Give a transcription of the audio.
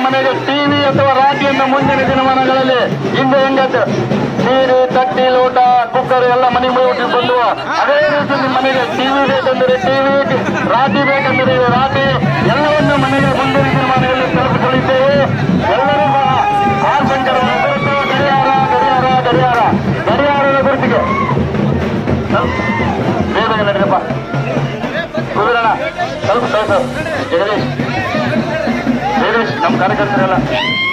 ಮನೆಗೆ ಟಿವಿ ಅಥವಾ ರಾಟಿಯನ್ನು ಮುಂದಿನ ದಿನಮಾನಗಳಲ್ಲಿ ಹಿಂದೆ ಹೆಂಗತ್ತೆ ನೀರು ತಟ್ಟಿ ಲೋಟ ಕುಕ್ಕರ್ ಎಲ್ಲ ಮನೆ ಮುಗಿಟ್ಟು ಬಂದು ಅದೇ ರೀತಿ ನಿಮ್ಮ ಮನೆಗೆ ಟಿವಿ ಬೇಕೆಂದರೆ ಟಿವಿ, ರಾಟಿ ಬೇಕೆಂದರೆ ರಾಟಿ ಎಲ್ಲವನ್ನು ಮನೆಗೆ ಮುಂದಿನ ದಿನಮಾನಗಳಲ್ಲಿ ತಲುಪಿಸಲಿದ್ದೇವೆ. ಎಲ್ಲರೂ ಸಹ ಆರ್ಶಂಕರ ಗಡಿಯಾರ ಗಡಿಯಾರ ಗಡಿಯಾರ ಗಡಿಯಾರದ ಗುರುತಿಗೆ ಬೇಗ ನಡೀರಪ್ಪ ಕುದುರಣ ಸ್ವಲ್ಪ ಕಳಿಸೋರು ಜಗದೀಶ್ ನಮ್ಮ ಕಾರ್ಯಕರ್ತರೆಲ್ಲ